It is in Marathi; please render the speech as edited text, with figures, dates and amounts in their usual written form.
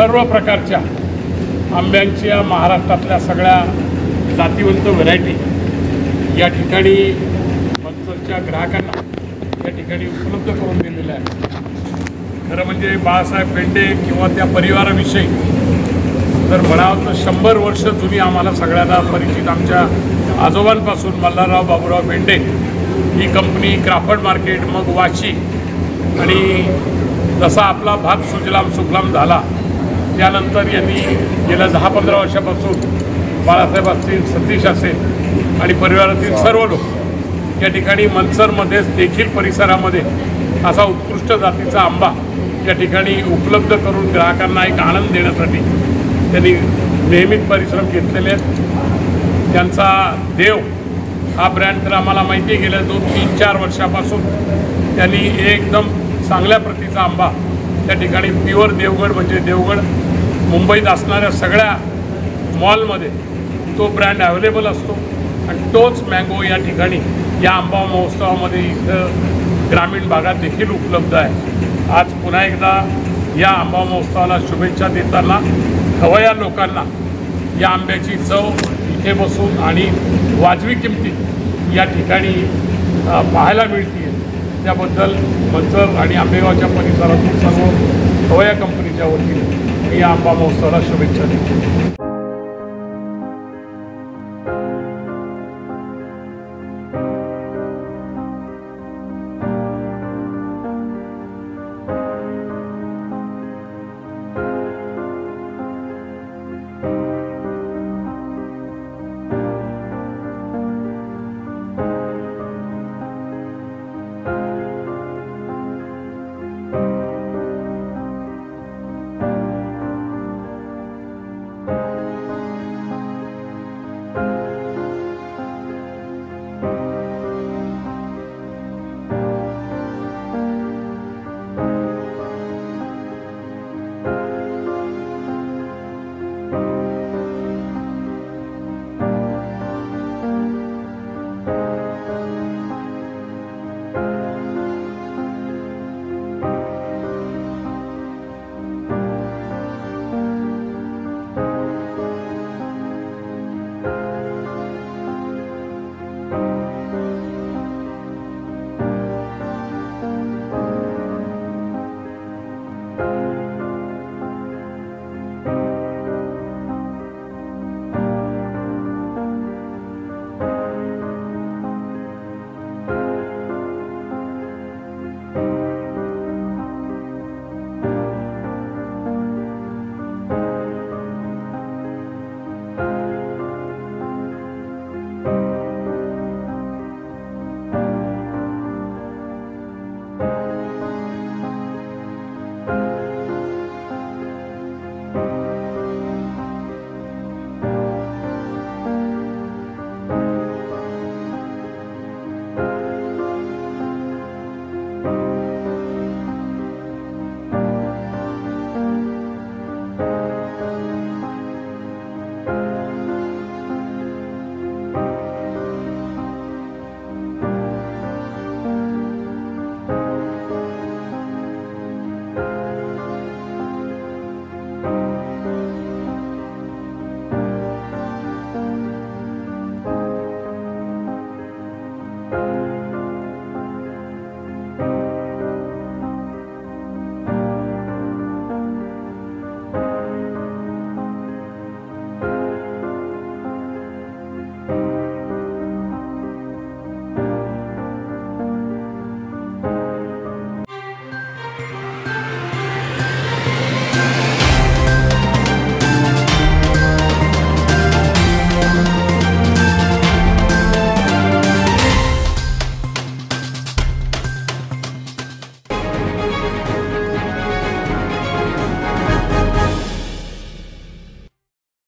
सर्व प्रकारच्या आंब्यांच्या महाराष्ट्रातल्या सगळ्या जातीवंत व्हरायटी या ठिकाणी मंचरच्या ग्राहकांना या ठिकाणी उपलब्ध करून दिलेल्या आहे। खरं म्हणजे बाळासाहेब बेंडे किंवा त्या परिवाराविषयी जर म्हणावं तर 100 वर्ष जुनी आम्हाला सगळ्यांना परिचित आमच्या आजोबांपासून मल्हारराव बाबूराव बेंडे ही कंपनी, क्राफ्ट मार्केट, मग वाशी, आणि जसा आपला भाग सुजलाम सुफलाम झाला त्यानंतर यांनी गेल्या 10-15 वर्षापासून बाळासाहेब असतील, सतीश असेल आणि परिवारातील सर्व लोक या ठिकाणी मंचरमध्ये देखील परिसरामध्ये असा उत्कृष्ट जातीचा आंबा या ठिकाणी उपलब्ध करून ग्राहकांना एक आनंद देण्यासाठी त्यांनी नेहमीच परिश्रम घेतलेले आहेत। त्यांचा देव हा ब्रँड तर आम्हाला माहिती आहे, गेल्या 2-3-4 वर्षापासून त्यांनी एकदम चांगल्या प्रतीचा आंबा त्या ठिकाणी प्युअर देवगड म्हणजे देवगड मुंबईत असणाऱ्या सगळ्या मॉलमध्ये तो ब्रँड अवेलेबल असतो आणि तोच मँगो या ठिकाणी या आंबा महोत्सवामध्ये इथं ग्रामीण भागात देखील उपलब्ध आहे। आज पुन्हा एकदा या आंबा महोत्सवाला शुभेच्छा देताना खवय्या लोकांना या आंब्याची चव इथे बसून आणि वाजवी किमतीत या ठिकाणी पाहायला मिळते, त्याबद्दल मंचर आणि आंबेगावच्या परिसरातून सर्व खवय्या कंपनीच्या वतीने या आंबा महोत्सवाला शुभेच्छा देतो।